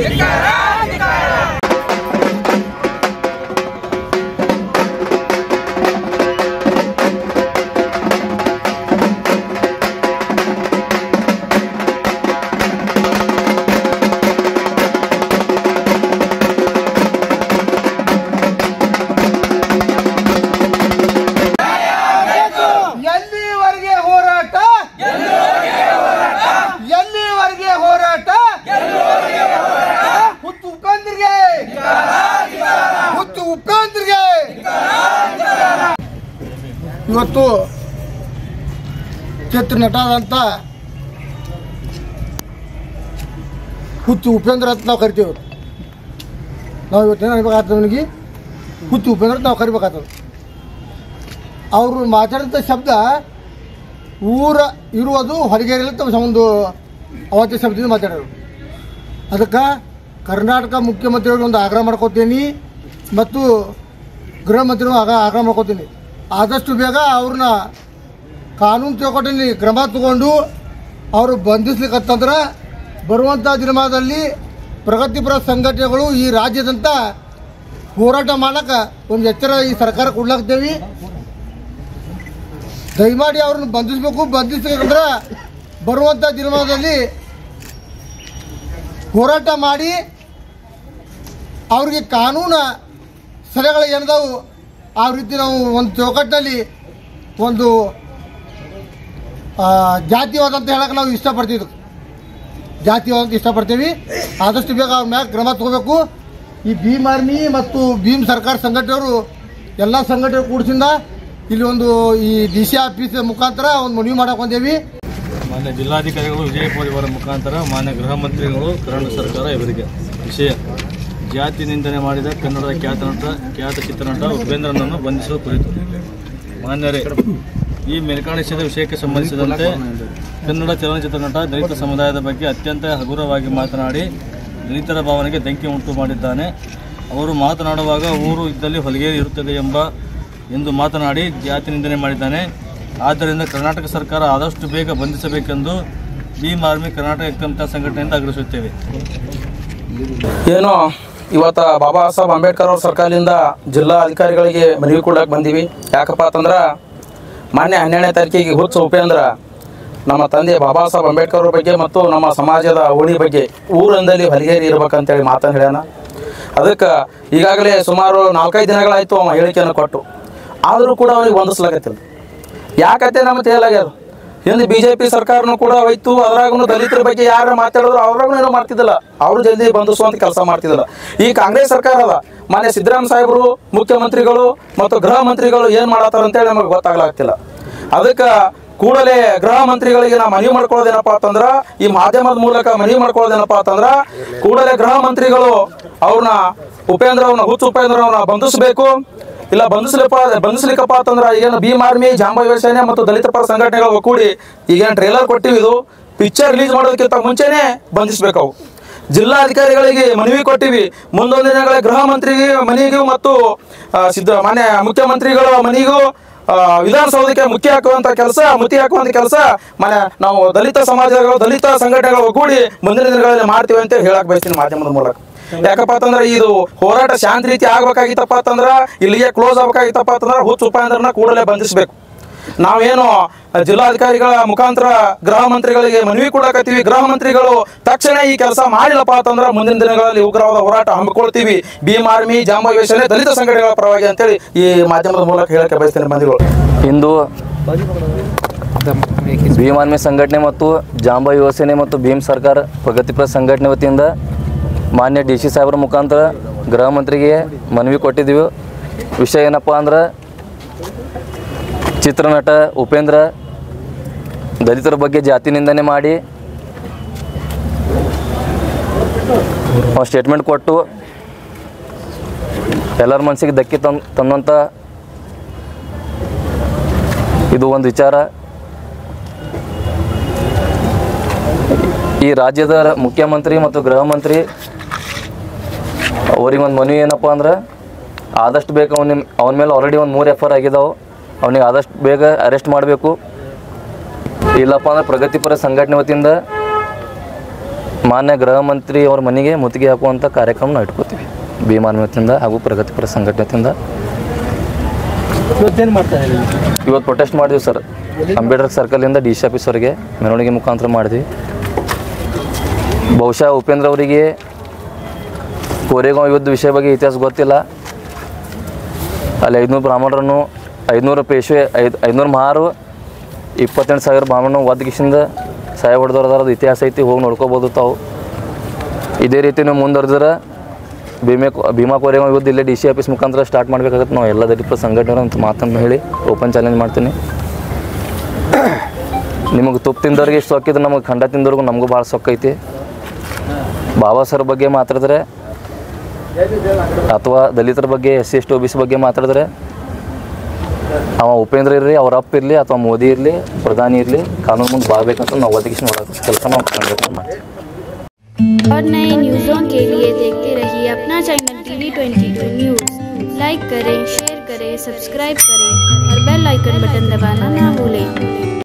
ಇವತ್ತು ಚಿತ್ರ ನಟದಂತ ಹುಚ್ಚು ಉಪೇಂದ್ರ ಅಂತ ನಾವು ಕರಿತೀವಿ. ನಾವು ಇವತ್ತೇನು ಅನ್ಬೇಕಾಗ್ತದೆ ಅವನಿಗೆ ಹುಚ್ಚು ಉಪೇಂದ್ರ ಅಂತ ನಾವು ಕರಿಬೇಕಾಗ್ತದೆ. ಅವರು ಮಾತಾಡಿದಂಥ ಶಬ್ದ ಊರ ಇರುವುದು ಹೊರಗೇರಿಯಲ್ಲಿ ತಮ್ಮ ಒಂದು ಅವತ್ತೇ ಶಬ್ದದಿಂದ ಮಾತಾಡೋರು. ಅದಕ್ಕೆ ಕರ್ನಾಟಕ ಮುಖ್ಯಮಂತ್ರಿಗಳಿಗೆ ಒಂದು ಆಗ್ರಹ ಮಾಡ್ಕೋತೀನಿ ಮತ್ತು ಗೃಹ ಮಂತ್ರಿಗಳು ಆಗ್ರಹ ಮಾಡ್ಕೋತೀನಿ. ಆದಷ್ಟು ಬೇಗ ಅವ್ರನ್ನ ಕಾನೂನು ಚೌಕಟ್ಟಲ್ಲಿ ಕ್ರಮ ತಗೊಂಡು ಅವರು ಬಂಧಿಸ್ಲಿಕ್ಕಂತಂದ್ರೆ ಬರುವಂಥ ದಿನಮಾನದಲ್ಲಿ ಪ್ರಗತಿಪರ ಸಂಘಟನೆಗಳು ಈ ರಾಜ್ಯದಂತ ಹೋರಾಟ ಮಾಡೋಕ್ಕೆ ಒಂದು ಎಚ್ಚರ ಈ ಸರ್ಕಾರ ಕೊಡ್ಲಾಗ್ತೇವೆ. ದಯಮಾಡಿ ಅವ್ರನ್ನ ಬಂಧಿಸಬೇಕು. ಬಂಧಿಸ್ಬೇಕಂದ್ರೆ ಬರುವಂಥ ದಿನಮಾನದಲ್ಲಿ ಹೋರಾಟ ಮಾಡಿ ಅವ್ರಿಗೆ ಕಾನೂನು ಸಲಹೆಗಳು ಏನಿದಾವು ಆ ರೀತಿ ನಾವು ಒಂದು ಚೌಕಟ್ಟಿನಲ್ಲಿ ಒಂದು ಜಾತಿವಾದ ಅಂತ ಹೇಳಕ್ಕೆ ನಾವು ಇಷ್ಟಪಡ್ತಿದ್ವಿ. ಜಾತಿವಾದ ಅಂತ ಇಷ್ಟಪಡ್ತೀವಿ. ಆದಷ್ಟು ಬೇಗ ಅವ್ರ ಮ್ಯಾಗ ಕ್ರಮ ತಗೋಬೇಕು. ಈ ಭೀಮ್ ಆರ್ಮಿ ಮತ್ತು ಭೀಮ್ ಸರ್ಕಾರ ಸಂಘಟನೆಯವರು ಎಲ್ಲ ಸಂಘಟನೆ ಕೂಡಿಸಿಂದ ಇಲ್ಲಿ ಒಂದು ಈ DC ಆಫೀಸ್ ಮುಖಾಂತರ ಒಂದು ಮನವಿ ಮಾಡಕ್ಕೆ ಬಂದೇವಿ. ಮಾನ್ಯ ಜಿಲ್ಲಾಧಿಕಾರಿಗಳು ವಿಜಯಪುರ ಇವರ ಮುಖಾಂತರ ಮಾನ್ಯ ಗೃಹ ಮಂತ್ರಿಗಳು ಕರ್ನಾಟಕ ಸರ್ಕಾರ ಇವರಿಗೆ ವಿಷಯ ಜಾತಿ ನಿಂದನೆ ಮಾಡಿದ ಕನ್ನಡದ ಖ್ಯಾತ ಚಿತ್ರನಟ ಉಪೇಂದ್ರನನ್ನು ಬಂಧಿಸುವ ಕುರಿತು ಮಾನ್ಯರೇ, ಈ ಮೇಲ್ಕಾಣಿಸಿದ ವಿಷಯಕ್ಕೆ ಸಂಬಂಧಿಸಿದಂತೆ ಕನ್ನಡ ಚಲನಚಿತ್ರ ನಟ ದಲಿತ ಸಮುದಾಯದ ಬಗ್ಗೆ ಅತ್ಯಂತ ಹಗುರವಾಗಿ ಮಾತನಾಡಿ ದಲಿತರ ಭಾವನೆಗೆ ಧಕ್ಕೆ ಉಂಟು ಮಾಡಿದ್ದಾನೆ. ಅವರು ಮಾತನಾಡುವಾಗ ಊರು ಇದ್ದಲ್ಲಿ ಹೊಲಿಗೆ ಇರುತ್ತದೆ ಎಂದು ಮಾತನಾಡಿ ಜಾತಿ ನಿಂದನೆ ಮಾಡಿದ್ದಾನೆ. ಆದ್ದರಿಂದ ಕರ್ನಾಟಕ ಸರ್ಕಾರ ಆದಷ್ಟು ಬೇಗ ಬಂಧಿಸಬೇಕೆಂದು ಭೀಮ್ ಆರ್ಮಿ ಕರ್ನಾಟಕ ಐಕ್ಯಮತ್ಯ ಸಂಘಟನೆಯಿಂದ ಆಗ್ರಹಿಸುತ್ತೇವೆ. ಏನೋ ಇವತ್ತು ಬಾಬಾ ಸಾಹೇಬ್ ಅಂಬೇಡ್ಕರ್ ಅವ್ರ ಸರ್ಕಾರದಿಂದ ಜಿಲ್ಲಾ ಅಧಿಕಾರಿಗಳಿಗೆ ಮನವಿ ಕೊಡಕ್ಕೆ ಬಂದೀವಿ. ಯಾಕಪ್ಪ ಅಂತಂದ್ರೆ ಮಾನ್ಯ 12ನೇ ತಾರೀಕಿಗೆ ಹುಚ್ಚು ಉಪೇಂದ್ರ ನಮ್ಮ ತಂದೆ ಬಾಬಾ ಸಾಹೇಬ್ ಅಂಬೇಡ್ಕರ್ ಅವ್ರ ಬಗ್ಗೆ ಮತ್ತು ನಮ್ಮ ಸಮಾಜದ ಓಣಿ ಬಗ್ಗೆ ಊರಂದಲ್ಲಿ ಹೊಲಿಗೇರಿ ಇರ್ಬೇಕಂತೇಳಿ ಮಾತನ್ನು ಹೇಳ್ಯಾನ. ಅದಕ್ಕೆ ಈಗಾಗಲೇ ಸುಮಾರು 4-5 ದಿನಗಳಾಯಿತು ಅವ ಹೇಳಿಕೆಯನ್ನು ಕೊಟ್ಟು, ಆದರೂ ಕೂಡ ಅವನಿಗೆ ಹೊಂದಿಸ್ಲಾಗತ್ತಿಲ್ಲ. ಯಾಕತ್ತೆ ನಮ್ಮ ತೇಲಾಗ್ಯದ. ಎಂದು BJP ಸರ್ಕಾರನೂ ಕೂಡ ಹೋಯ್ತು. ಅದ್ರಾಗೂ ದಲಿತರ ಬಗ್ಗೆ ಯಾರು ಮಾತಾಡಿದ್ರು ಅವ್ರಾಗೂ ಏನೋ ಮಾಡ್ತಿದ್ದಿಲ್ಲ. ಅವರು ಜಲ್ದಿ ಬಂಧಿಸುವಂಥ ಕೆಲಸ ಮಾಡ್ತಿದ್ದಿಲ್ಲ. ಈ ಕಾಂಗ್ರೆಸ್ ಸರ್ಕಾರ ಅದ ಮಾನ್ಯ ಸಿದ್ದರಾಮಯ್ಯ ಸಾಹೇಬರು ಮುಖ್ಯಮಂತ್ರಿಗಳು ಮತ್ತು ಗೃಹ ಮಂತ್ರಿಗಳು ಏನು ಮಾಡತ್ತಾರ ಅಂತೇಳಿ ನಮಗೆ ಗೊತ್ತಾಗ್ಲಾಗ್ತಿಲ್ಲ. ಅದಕ್ಕೆ ಕೂಡಲೇ ಗೃಹ ಮಂತ್ರಿಗಳಿಗೆ ನಾವು ಮನವಿ ಮಾಡ್ಕೊಳ್ಳೋದೇನಪ್ಪ ಅಂತಂದ್ರೆ, ಈ ಮಾಧ್ಯಮದ ಮೂಲಕ ಮನವಿ ಮಾಡ್ಕೊಳ್ಳೋದೇನಪ್ಪ ಅಂತಂದ್ರೆ, ಕೂಡಲೇ ಗೃಹ ಮಂತ್ರಿಗಳು ಅವ್ರನ್ನ ಹುಚ್ಚು ಉಪೇಂದ್ರವ್ರನ್ನ ಬಂಧಿಸಬೇಕು. ಇಲ್ಲ ಬಂಧಿಸ್ಲಿಕ್ಕಪ್ಪ ಅಂತಂದ್ರೆ ಈಗೇನು ಭೀಮ್ ಆರ್ಮಿ ಜಾಂಬಾಯಿ ಸೇನೆ ಮತ್ತು ದಲಿತ ಪರ ಸಂಘಟನೆಗಳು ಒಕ್ಕೂಡಿ ಈಗೇನು ಟ್ರೇಲರ್ ಕೊಟ್ಟಿವಿ, ಇದು ಪಿಕ್ಚರ್ ರಿಲೀಸ್ ಮಾಡೋದಕ್ಕಿಂತ ಮುಂಚೆನೇ ಬಂಧಿಸ್ಬೇಕು. ಅವು ಜಿಲ್ಲಾಧಿಕಾರಿಗಳಿಗೆ ಮನವಿ ಕೊಟ್ಟಿವಿ. ಮುಂದೊಂದು ದಿನಗಳ ಗೃಹ ಮಂತ್ರಿಗೆ ಮನೆಗೂ ಮತ್ತು ಮಾನ್ಯ ಮುಖ್ಯಮಂತ್ರಿಗಳ ಮನೆಗೂ ವಿಧಾನಸೌಧಕ್ಕೆ ಮುತ್ತಿ ಹಾಕುವಂಥ ಕೆಲಸ ಮನೆ ನಾವು ದಲಿತ ಸಮಾಜಗಳು ದಲಿತ ಸಂಘಟನೆಗಳು ಒಗ್ಗೂಡಿ ಮುಂದಿನ ದಿನಗಳಲ್ಲಿ ಮಾಡ್ತೀವಿ ಅಂತ ಹೇಳಕ್ ಬಯಸ್ತೀನಿ ಮಾಧ್ಯಮದ ಮೂಲಕ. ಯಾಕಪ್ಪ ಅಂತಂದ್ರೆ ಇದು ಹೋರಾಟ ಶಾಂತಿ ರೀತಿ ಆಗ್ಬೇಕಾಗಿತ್ತಪ್ಪ ಅಂತಂದ್ರೆ, ಇಲ್ಲಿಗೆ ಕ್ಲೋಸ್ ಆಗ್ಬೇಕಾಗಿತ್ತಪ್ಪ ಅಂತಂದ್ರೆ ಹುಚ್ಚು ಉಪೇಂದ್ರನ ಕೂಡಲೇ ಬಂಧಿಸಬೇಕು. ನಾವೇನು ಜಿಲ್ಲಾಧಿಕಾರಿಗಳ ಮುಖಾಂತರ ಗೃಹ ಮಂತ್ರಿಗಳಿಗೆ ಮನವಿ ಕೊಡಕತ್ತೀವಿ. ಗೃಹ ಮಂತ್ರಿಗಳು ತಕ್ಷಣ ಈ ಕೆಲಸ ಮಾಡಿಲ್ಲಪ್ಪ ಅಂತಂದ್ರೆ ಮುಂದಿನ ದಿನಗಳಲ್ಲಿ ಉಗ್ರವಾದ ಹೋರಾಟ ಹಮ್ಮಿಕೊಳ್ತೀವಿ. ಭೀಮ್ ಆರ್ಮಿ ಜಾಂಬಾಯಿ ಸೇನೆ ದಲಿತ ಸಂಘಟನೆಗಳ ಪರವಾಗಿ ಅಂತೇಳಿ ಈ ಮಾಧ್ಯಮದ ಮೂಲಕ ಹೇಳಕ್ಕೆ ಬಯಸ್ತೇನೆ. ಬಂದಿಗಳು ಇಂದು ಭೀಮ್ ಆರ್ಮಿ ಸಂಘಟನೆ ಮತ್ತು ಜಾಂಬಾಯಿ ಯುವ ಸೇನೆ ಮತ್ತು ಭೀಮ್ ಸರ್ಕಾರ ಪ್ರಗತಿಪರ ಸಂಘಟನೆ ವತಿಯಿಂದ ಮಾನ್ಯ DC ಸಾಹೇಬ್ರ ಮುಖಾಂತರ ಗೃಹ ಮಂತ್ರಿಗೆ ಮನವಿ ಕೊಟ್ಟಿದ್ದೀವಿ. ವಿಷಯ ಏನಪ್ಪ ಅಂದ್ರೆ, ಚಿತ್ರನಟ ಉಪೇಂದ್ರ ದಲಿತರ ಬಗ್ಗೆ ಜಾತಿ ನಿಂದನೆ ಮಾಡಿ ಒಂದು ಸ್ಟೇಟ್ಮೆಂಟ್ ಕೊಟ್ಟು ಎಲ್ಲರ ಮನಸ್ಸಿಗೆ ಧಕ್ಕೆ ತಂದಂಥ ಇದು ಒಂದು ವಿಚಾರ. ಈ ರಾಜ್ಯದ ಮುಖ್ಯಮಂತ್ರಿ ಮತ್ತು ಗೃಹ ಮಂತ್ರಿ ಅವ್ರಿಗೊಂದು ಮನವಿ ಏನಪ್ಪ ಅಂದ್ರೆ, ಆದಷ್ಟು ಬೇಗ ಅವನ ಮೇಲೆ ಆಲ್ರೆಡಿ ಒಂದು 3 FIR ಆಗಿದ್ದಾವೆ. ಅವನಿಗೆ ಆದಷ್ಟು ಬೇಗ ಅರೆಸ್ಟ್ ಮಾಡಬೇಕು. ಇಲ್ಲಪ್ಪ ಅಂದ್ರೆ ಪ್ರಗತಿಪರ ಸಂಘಟನೆ ವತಿಯಿಂದ ಮಾನ್ಯ ಗೃಹ ಮಂತ್ರಿ ಅವರ ಮನೆಗೆ ಮುತ್ತಿಗೆ ಹಾಕುವಂಥ ಕಾರ್ಯಕ್ರಮ ಇಟ್ಕೋತೀವಿ ಭೀಮ್ ಆರ್ಮಿ ವತಿಯಿಂದ ಹಾಗೂ ಪ್ರಗತಿಪರ ಸಂಘಟನೆಯಿಂದ. ಇವತ್ತೇನು ಮಾಡ್ತಾ ಇದ್ದೀವಿ? ಇವತ್ತು ಪ್ರೊಟೆಸ್ಟ್ ಮಾಡಿದ್ವಿ ಸರ್. ಅಂಬೇಡ್ಕರ್ ಸರ್ಕಲಿಂದ ಡಿ ಸಿ ಆಫೀಸ್ವರೆಗೆ ಮೆರವಣಿಗೆ ಮುಖಾಂತರ ಮಾಡಿದ್ವಿ. ಬಹುಶಃ ಉಪೇಂದ್ರ ಅವರಿಗೆ ಕೋರೆಗಾಂವ್ ಯುದ್ಧ ವಿಷಯ ಬಗ್ಗೆ ಇತಿಹಾಸ ಗೊತ್ತಿಲ್ಲ. ಅಲ್ಲಿ 500 ಬ್ರಾಹ್ಮಣರನ್ನು 500 ಪೇಶ್ವೆ 500 ಮಹಾರು 28,000 ಬ್ರಾಹ್ಮಣರು ಒದ್ದಗಿಸಿಂದ ಸಹಾಯ ಹೊಡೆದವ್ರದ್ದು ಇತಿಹಾಸ ಐತಿ, ಹೋಗಿ ನೋಡ್ಕೋಬೋದು ತಾವು. ಇದೇ ರೀತಿ ನೀವು ಮುಂದುವರೆದ್ರೆ ಭೀಮಾ ಕೋರೆಗಾಂವ್ ಯುದ್ಧ ಇಲ್ಲೇ ಡಿ ಸಿ ಆಫೀಸ್ ಮುಖಾಂತರ ಸ್ಟಾರ್ಟ್ ಮಾಡಬೇಕಾಗತ್ತೆ. ನಾವು ಎಲ್ಲ ದಲಿತ ಸಂಘಟನೆ ಅಂತ ಮಾತನ್ನು ಹೇಳಿ ಓಪನ್ ಚಾಲೆಂಜ್ ಮಾಡ್ತೀನಿ. ನಿಮಗೆ ತುಪ್ಪ ತಿಂದವ್ರಿಗೆ ಇಷ್ಟು ಸೊಕ್ಕಿದ್ರೆ ನಮಗೆ ಖಂಡ ತಿಂದವ್ರಿಗೂ ನಮಗೂ ಭಾಳ ಸೊಕ್ಕೈತಿ. ಬಾಬಾ ಸರ್ ಬಗ್ಗೆ ಮಾತಾಡಿದ್ರೆ ಅಥವಾ ದಲಿತರ ಬಗ್ಗೆ SC ST OBC ಬಗ್ಗೆ ಮಾತಾಡಿದ್ರೆ ಅವ ಉಪೇಂದ್ರ ಇರಲಿ, ಅವ್ರ ಅಪ್ಪ ಇರಲಿ ಅಥವಾ ಮೋದಿ ಇರಲಿ, ಪ್ರಧಾನಿ ಇರಲಿ, ಕಾನೂನು ಮುಂದೆ ಬಾಗಬೇಕಂತ ನಾವು ಒದಗಿಸಿ ನೋಡೋದು ಕೆಲಸ ನಾವು ಸಂಘಟನೆ ಮಾಡ್ತೀವಿ. और नए न्यूज़ों के लिए देखते रहिए अपना चैनल TV 22 न्यूज़। लाइक करें, शेयर करें, सब्सक्राइब करें और बेल आइकन बटन दबाना ना भूलें।